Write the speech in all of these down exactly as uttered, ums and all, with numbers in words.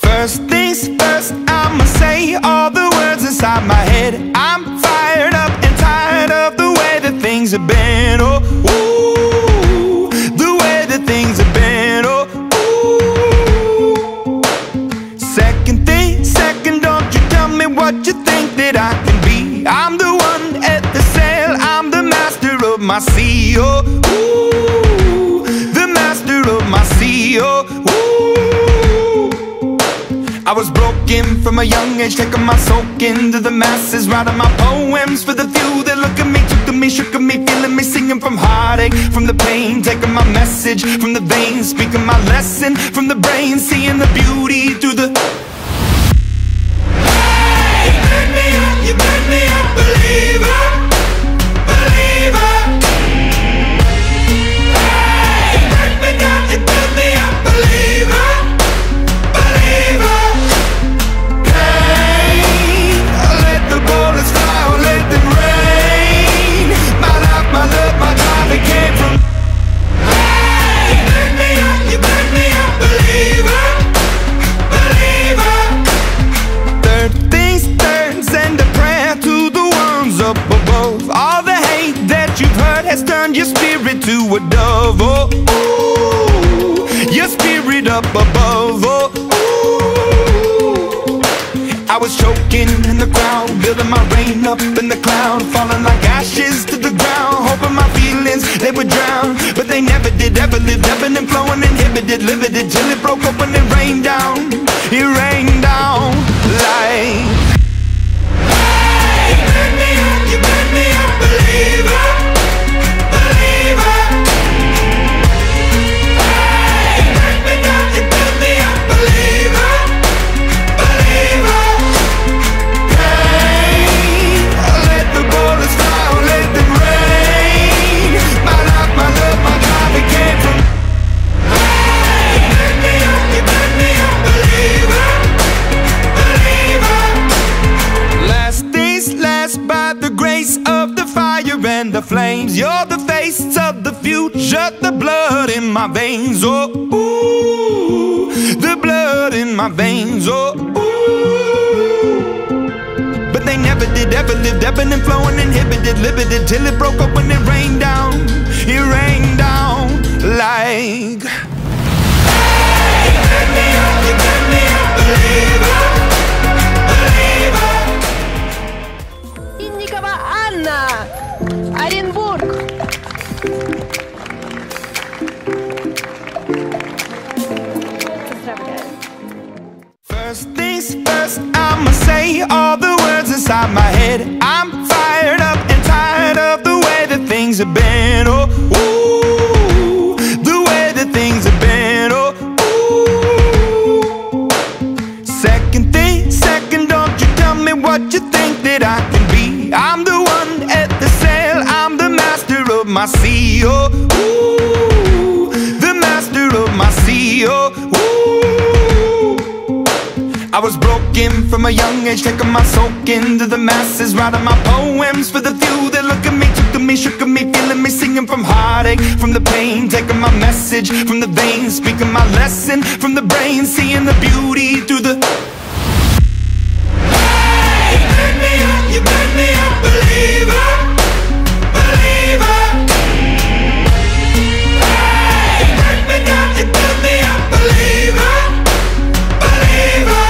First things first, I'ma say all the words inside my head. I'm fired up and tired of the way that things have been. Oh, ooh, the way that things have been. Oh, ooh. Second thing, second, don't you tell me what you think that I can be. I'm the one at the sail, I'm the master of my sea. Oh, ooh, the master of my sea. Oh, ooh. I was broken from a young age, taking my soak into the masses, writing my poems for the few that look at me, took to me, shook at me, feeling me, singing from heartache, from the pain, taking my message from the veins, speaking my lesson from the brain, seeing the beauty through the... Hey, you burn me up, you burn me up, believer, believer. Hey, you burn me down, you burn me up, believer, believer. Bullets fly or let them rain. My life, my love, my drive, it came from. Hey, you burn me up, you burn me up, believer, believer. Third things third, send a prayer to the ones up above. All the hate that you've heard has turned your spirit to a dove. Oh, ooh, your spirit up above. Oh, ooh. I was choking in the crowd, building my rain up in the cloud, falling like ashes to the ground, hoping my feelings, they would drown. But they never did, ever lived, ebbing and flowing, inhibited, limited, till it broke up when it rained down. It rained down like... Hey, you burn me up, you burn me up, believer, believer. Hey, you burn me down, you burn me up, believer, believer. Bullets fly or let them rain. My life, my love, my drive, it came from. Hey, you burn me up, you burn me up, believer, believer. Last things last, by the grace of the fire and the flames. You're the face of the future, the blood in my veins. Oh, ooh, the blood in my veins. Oh, ooh. But they never did, ever lived, ebbing and flowing, inhibited, limited, till it broke up when it rained down. It rained down like... Hey, you burn me up, you burn me up, believer, believer. Linnikova Anna, Orenburg. First things first, I'ma say all the words inside my head. I'm fired up and tired of the way that things have been. Oh, ooh, the way that things have been. Oh, ooh. Second thing, second, don't you tell me what you think that I can be. I'm the one at the sail, I'm the master of my sea. Oh, ooh, the master of my sea. Oh, ooh. I was broken from a young age, taking my soak into the masses, writing my poems for the few that look at me, took to me, shook at me, feeling me, singing from heartache, from the pain, taking my message from the veins, speaking my lesson from the brain, seeing the beauty through the... Hey, you burn me up, you burn me up, believer, believer. Hey, you burn me down, you burn me up, believer, believer.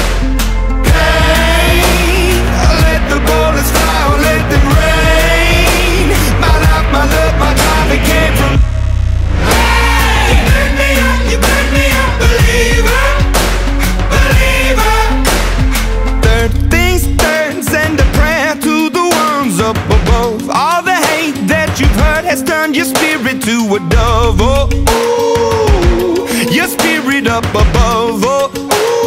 Bullets fly or let them rain. My life, my love, my drive, it came from. Hey, you burn me up, you burn me up, believer, believer. Third things third, send a prayer to the ones up above. All the hate that you've heard has turned your spirit to a dove. Oh, ooh, your spirit up above. Oh, ooh.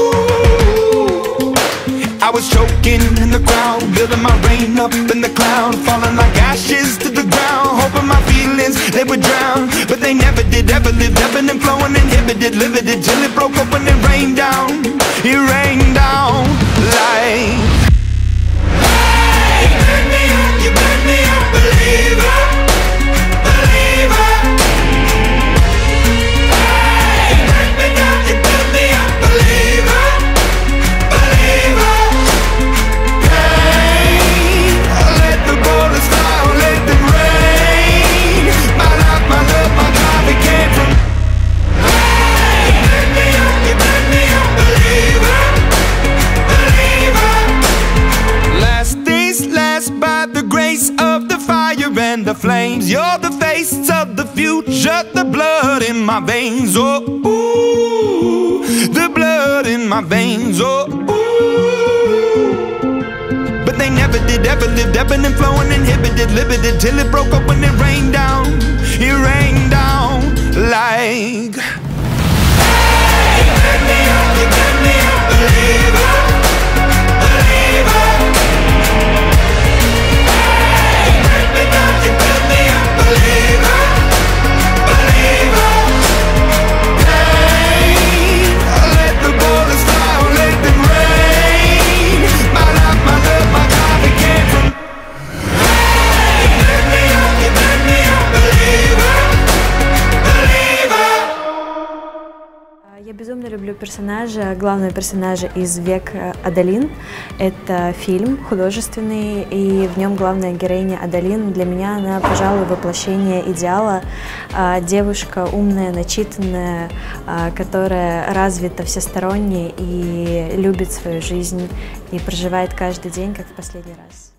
I was choking in the crowd, building my rain up in the cloud, falling like ashes to the ground, hoping my feelings, they would drown. But they never did, ever lived, ebbing and flowing, inhibited, limited, till it broke up when it rained down. It rained down like... Hey, you burn me up, you burn me up, believer, believer. Hey, you burn me down, you burn me up, believer, and the flames. You're the face of the future, the blood in my veins. Oh, ooh, the blood in my veins. Oh, ooh. But they never did, ever lived, ebbing and flowing, inhibited, limited, till it broke up when it rained down. It rained down like. Hey, turn me up, you turn me up, believer, believer. Hey, turn me down, you turn me up, believer, believer. Hey, let the borders fly, let them rain. My life, my love, my God, it came from. Hey, turn me up, you turn me up, believer, believer. Я безумно люблю персонажа, главного персонажа из «Век Адалин». Это фильм художественный, и в нем главная героиня Адалин. Для меня она, пожалуй, воплощение идеала. Девушка умная, начитанная, которая развита всесторонне и любит свою жизнь, и проживает каждый день, как в последний раз.